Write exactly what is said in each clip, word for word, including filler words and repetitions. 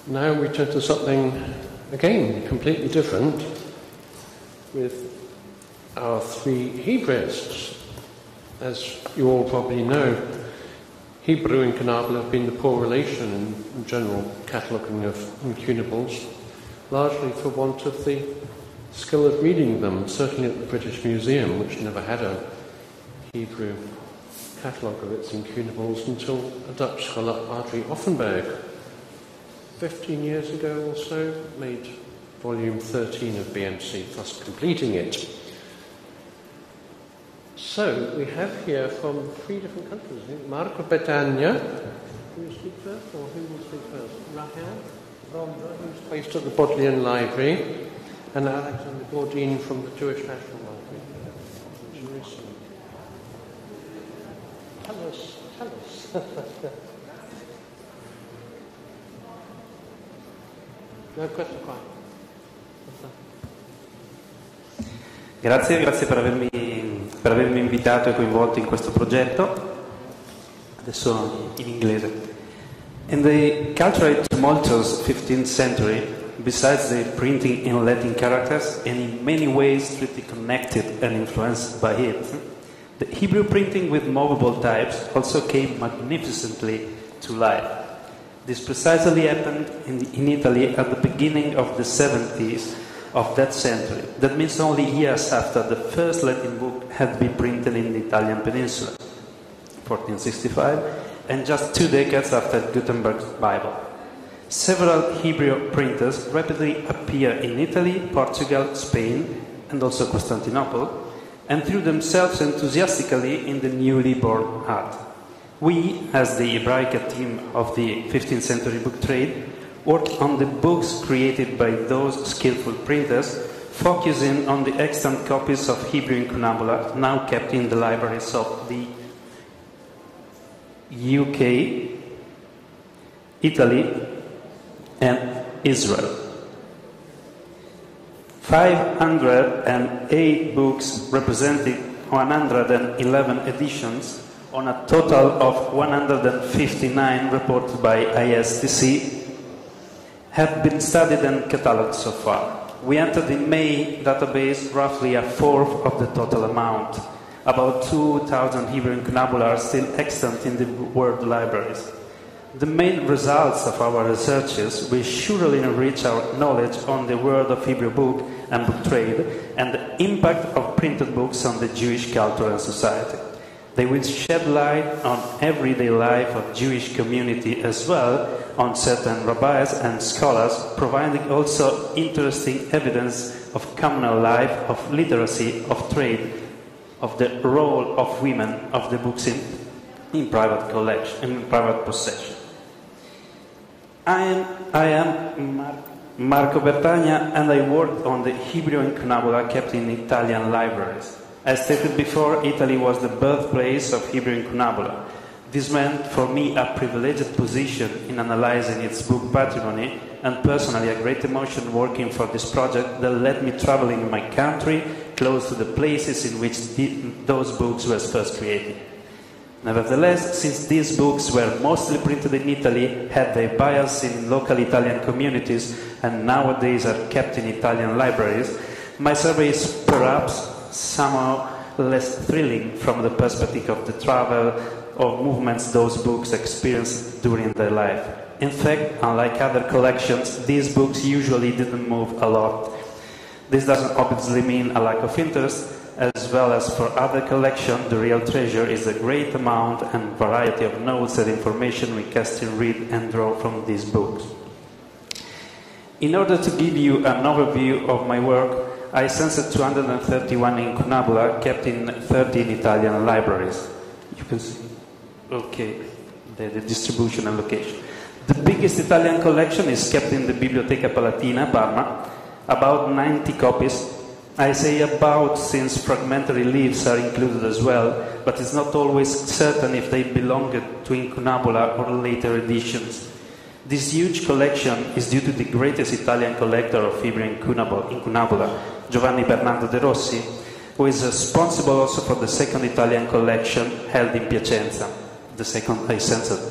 Now we turn to something, again, completely different, with our three Hebraists. As you all probably know, Hebrew and Incunabula have been the poor relation in general cataloguing of incunables, largely for want of the skill of reading them, certainly at the British Museum, which never had a Hebrew catalogue of its incunables until a Dutch scholar, Adrie Offenberg, fifteen years ago or so, made volume thirteen of B M C, thus completing it. So we have here from three different countries, I think, Marco Betania, who will speak first, or who will speak first? Rahel Rondra, who's based at the Bodleian Library, and Alexander Gordine from the Jewish National Library in Jerusalem. Tell us, tell us. No, questo qua. Grazie, grazie per avermi, per avermi invitato e coinvolto in questo progetto. Adesso in inglese. In the culturally tumultuous fifteenth century, besides the printing in Latin characters, and in many ways strictly connected and influenced by it, the Hebrew printing with movable types also came magnificently to life. This precisely happened in, the, in Italy at the beginning of the seventies of that century. That means only years after the first Latin book had been printed in the Italian peninsula, fourteen sixty-five, and just two decades after Gutenberg's Bible. Several Hebrew printers rapidly appear in Italy, Portugal, Spain, and also Constantinople, and threw themselves enthusiastically in the newly born art. We, as the Hebraica team of the fifteenth century book trade, worked on the books created by those skillful printers, focusing on the extant copies of Hebrew Incunabula now kept in the libraries of the U K, Italy, and Israel. five hundred eight books representing one hundred eleven editions on a total of one hundred fifty-nine reported by I S T C have been studied and catalogued so far. We entered the May database roughly a fourth of the total amount. About two thousand Hebrew Incunabula are still extant in the world libraries. The main results of our researches will surely enrich our knowledge on the world of Hebrew book and book trade and the impact of printed books on the Jewish culture and society. They will shed light on everyday life of Jewish community as well on certain rabbis and scholars, providing also interesting evidence of communal life, of literacy, of trade, of the role of women of the books in, in private collection, in private possession. I am, I am Mar Marco Bertagna, and I worked on the Hebrew Incunabula kept in Italian libraries. As stated before, Italy was the birthplace of Hebrew Incunabula. This meant for me a privileged position in analyzing its book patrimony, and personally a great emotion working for this project that led me traveling in my country close to the places in which the, those books were first created. Nevertheless, since these books were mostly printed in Italy, had their bias in local Italian communities, and nowadays are kept in Italian libraries, my survey is perhaps somehow less thrilling from the perspective of the travel or movements those books experienced during their life. In fact, unlike other collections, these books usually didn't move a lot. This doesn't obviously mean a lack of interest. As well as for other collections, the real treasure is the great amount and variety of notes and information we can still read and draw from these books. In order to give you an overview of my work, I censed two hundred thirty-one Incunabula kept in thirteen Italian libraries. You can see, okay, the, the distribution and location. The biggest Italian collection is kept in the Biblioteca Palatina, Parma, about ninety copies. I say about since fragmentary leaves are included as well, but it's not always certain if they belonged to Incunabula or later editions. This huge collection is due to the greatest Italian collector of Hebrew Incunabula, Giovanni Bernardo de Rossi, who is responsible also for the second Italian collection held in Piacenza. The second I censored,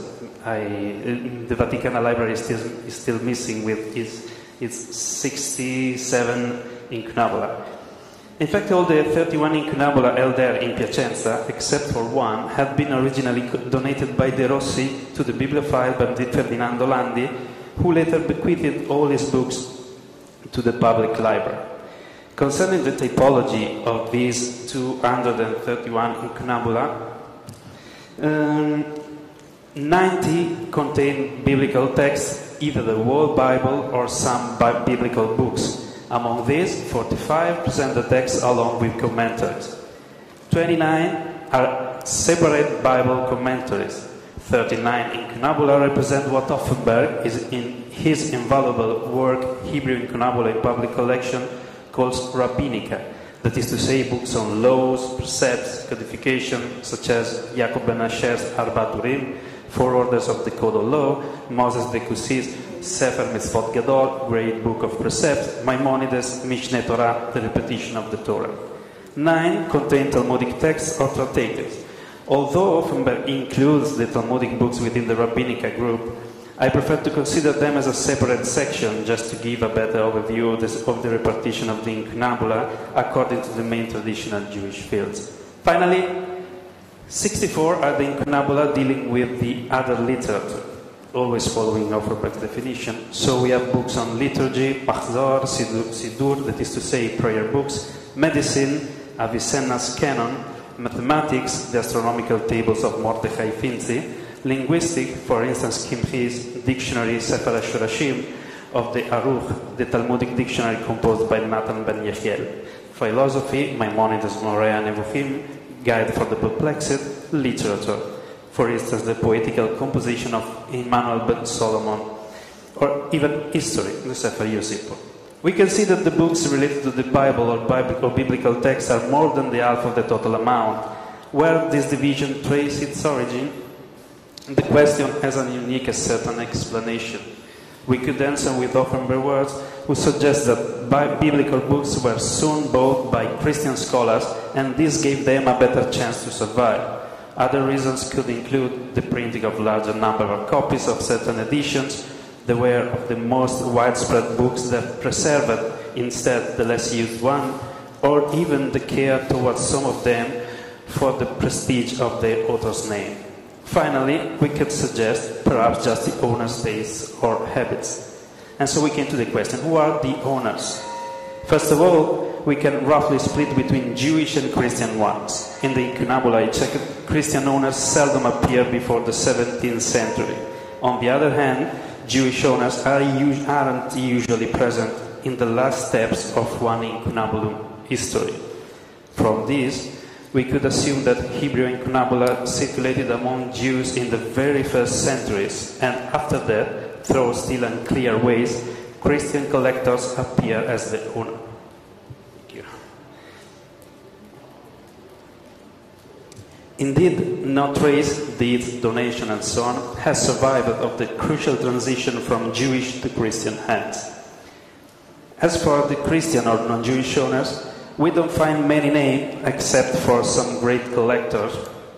I, the Vatican library is still, is still missing with its, its sixty-seven incunabula. In fact, all the thirty-one incunabula held there in Piacenza, except for one, had been originally donated by De Rossi to the bibliophile Ferdinando Landi, who later bequeathed all his books to the public library. Concerning the typology of these two hundred thirty-one incunabula, um, ninety contain biblical texts, either the whole Bible or some bi- biblical books. Among these, forty-five present the text along with commentaries. twenty-nine are separate Bible commentaries. thirty-nine incunabula represent what Offenberg is in his invaluable work Hebrew Incunabula in Public Collection calls Rabbinica, that is to say, books on laws, precepts, codification, such as Jacob ben Asher's Arba Turim, Four Orders of the Code of Law, Moses de Coucy's Sefer Mitzvot Gadol, Great Book of Precepts, Maimonides' Mishneh Torah, the repetition of the Torah. Nine contain Talmudic texts or tractates. Although Offenberg includes the Talmudic books within the Rabbinica group, I prefer to consider them as a separate section, just to give a better overview of, this, of the repartition of the incunabula according to the main traditional Jewish fields. Finally, sixty-four are the incunabula dealing with the other literature, always following Offenberg's definition. So we have books on liturgy, Machzor, Sidur, that is to say, prayer books, medicine, Avicenna's canon, mathematics, the astronomical tables of Mordechai Finzi, linguistic, for instance, Kimchi's dictionary Sefer HaShorashim of the Aruch, the Talmudic dictionary composed by Nathan ben Yechiel, philosophy, Maimonides' Morea Nevuchim, Guide for the Perplexed, literature, for instance, the poetical composition of Immanuel ben Solomon, or even history, the Sefer Yosippo. We can see that the books related to the Bible or, Bible or biblical texts are more than the half of the total amount. Where this division traces its origin, the question has a unique and certain explanation. We could answer with Offenberg words, who suggest that biblical books were soon bought by Christian scholars, and this gave them a better chance to survive. Other reasons could include the printing of larger number of copies of certain editions, the wear of the most widespread books that preserved instead the less used one, or even the care towards some of them for the prestige of the author's name. Finally, we could suggest perhaps just the owner's tastes or habits. And so we came to the question, who are the owners? First of all, we can roughly split between Jewish and Christian ones. In the incunabula I checked, Christian owners seldom appear before the seventeenth century. On the other hand, Jewish owners are, aren't usually present in the last steps of one incunabulum history. From this, we could assume that Hebrew incunabula circulated among Jews in the very first centuries, and after that, through still unclear ways, Christian collectors appear as the owner. Thank you. Indeed, no trace, deeds, donation, and so on has survived of the crucial transition from Jewish to Christian hands. As for the Christian or non-Jewish owners, we don't find many names except for some great collectors,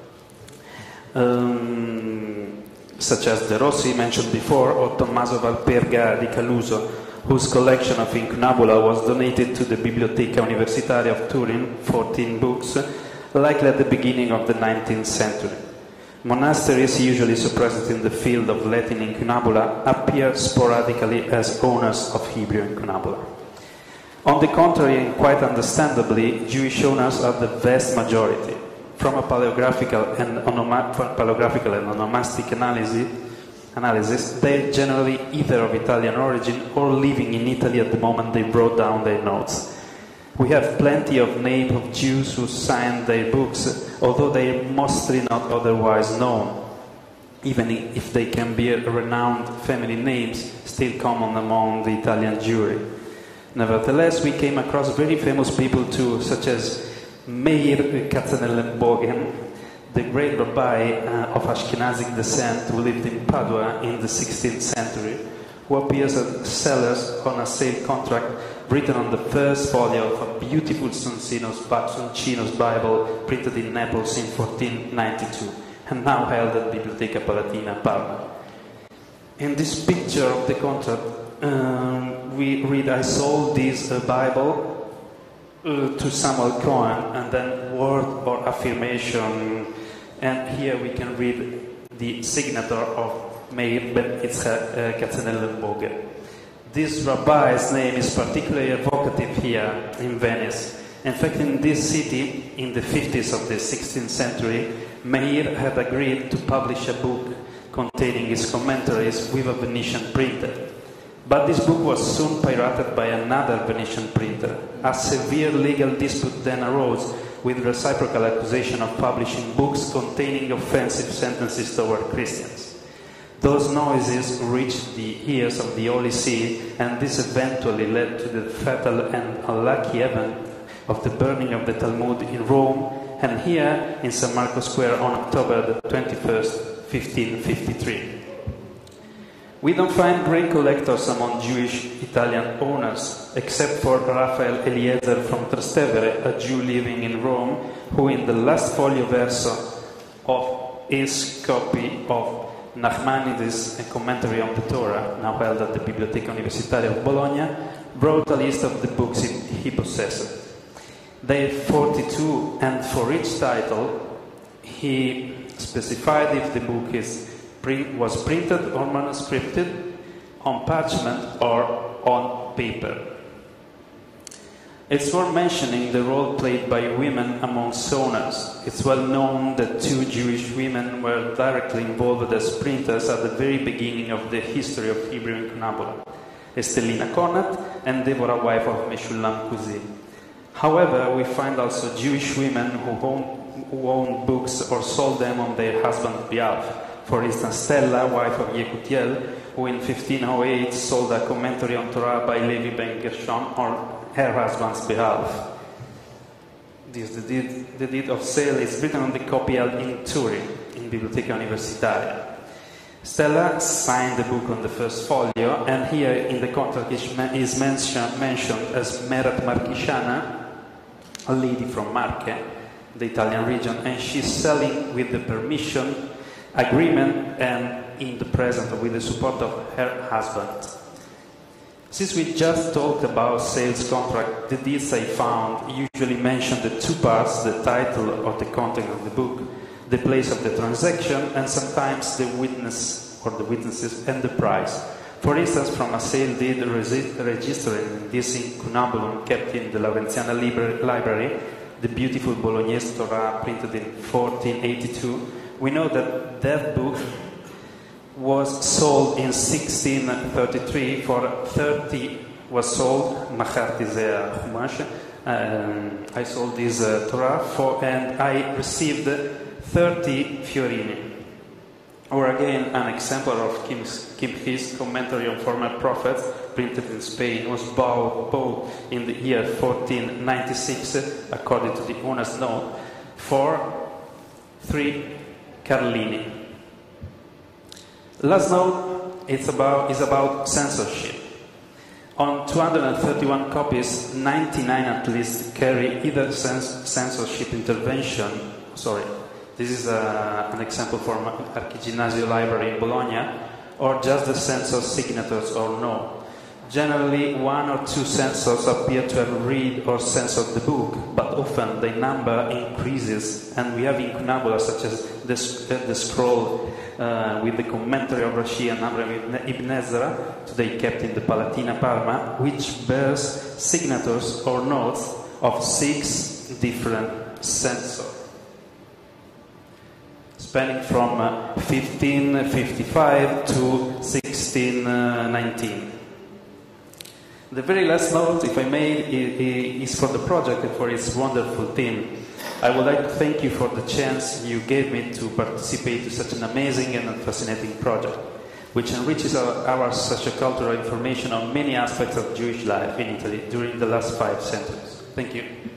um, such as De Rossi mentioned before, or Tommaso Valperga di Caluso, whose collection of incunabula was donated to the Biblioteca Universitaria of Turin, fourteen books, likely at the beginning of the nineteenth century. Monasteries, usually suppressed in the field of Latin incunabula, appear sporadically as owners of Hebrew incunabula. On the contrary, and quite understandably, Jewish owners are the vast majority. From a paleographical and, onoma- paleographical and onomastic analysis, analysis, they're generally either of Italian origin or living in Italy at the moment they wrote down their notes. We have plenty of names of Jews who signed their books, although they are mostly not otherwise known. Even if they can be renowned family names, still common among the Italian Jewry. Nevertheless, we came across very famous people too, such as Meir Katzenelnbogen, the great rabbi uh, of Ashkenazic descent who lived in Padua in the sixteenth century, who appears as sellers on a sale contract written on the first folio of a beautiful Soncinos, Soncinos Bible printed in Naples in fourteen ninety-two and now held at Biblioteca Palatina, Parma. In this picture of the contract, um, we read, I sold this uh, Bible uh, to Samuel Cohen, and then word or affirmation. And here we can read the signature of Meir ben Yitzchak uh, Katzenellenbogen. This rabbi's name is particularly evocative here in Venice. In fact, in this city, in the fifties of the sixteenth century, Meir had agreed to publish a book containing his commentaries with a Venetian printer. But this book was soon pirated by another Venetian printer. A severe legal dispute then arose with reciprocal accusation of publishing books containing offensive sentences toward Christians. Those noises reached the ears of the Holy See, and this eventually led to the fatal and unlucky event of the burning of the Talmud in Rome, and here in San Marco Square on October the twenty-first, fifteen fifty-three. We don't find grain collectors among Jewish Italian owners, except for Raphael Eliezer from Trastevere, a Jew living in Rome, who in the last folio verso of his copy of Nachmanides, a commentary on the Torah, now held at the Biblioteca Universitaria of Bologna, wrote a list of the books he possessed. They are forty-two, and for each title he specified if the book is print, was printed or manuscripted, on parchment or on paper. It's worth mentioning the role played by women among owners. It's well known that two Jewish women were directly involved as printers at the very beginning of the history of Hebrew incunabula, Estelina Conant and Deborah, wife of Meshulam Kuzi. However, we find also Jewish women who owned, who owned books or sold them on their husband's behalf. For instance, Stella, wife of Yekutiel, who in fifteen oh eight sold a commentary on Torah by Levi ben Gershon on her husband's behalf. This, the, deed, the deed of sale is written on the copy held in Turin, in Biblioteca Universitaria. Stella signed the book on the first folio, and here in the contract is mention, mentioned as Merat Marchishana, a lady from Marche, the Italian region, and she's selling with the permission, agreement, and in the present with the support of her husband. Since we just talked about sales contract, the deeds I found usually mention the two parts, the title or the content of the book, the place of the transaction, and sometimes the witness or the witnesses and the price. For instance, from a sale deed registered in this incunabulum kept in the Laurentiana Library, the beautiful Bolognese Torah printed in fourteen eighty-two, we know that that book was sold in sixteen thirty-three for thirty, was sold, Macharti Zeh Chumash, um, I sold this uh, Torah for, and I received thirty fiorini. Or again, an example of Kim, Kim His commentary on former prophets, printed in Spain, was bought in the year fourteen ninety-six, according to the owner's note, for three Carlini. Last note it's about, is about censorship. On two hundred thirty-one copies, ninety-nine at least carry either cens censorship intervention, sorry, this is a, an example from Archiginnasio Library in Bologna, or just the censor signatures or no. Generally, one or two censors appear to have read or censored the book, but often the number increases, and we have incunabula such as the, the scroll uh, with the commentary of Rashi and Amram ibn Ezra, today kept in the Palatina, Parma, which bears signatures or notes of six different censors, spanning from uh, fifteen fifty-five to sixteen nineteen. The very last note, if I may, is for the project and for its wonderful team. I would like to thank you for the chance you gave me to participate in such an amazing and fascinating project, which enriches our, our sociocultural information on many aspects of Jewish life in Italy during the last five centuries. Thank you.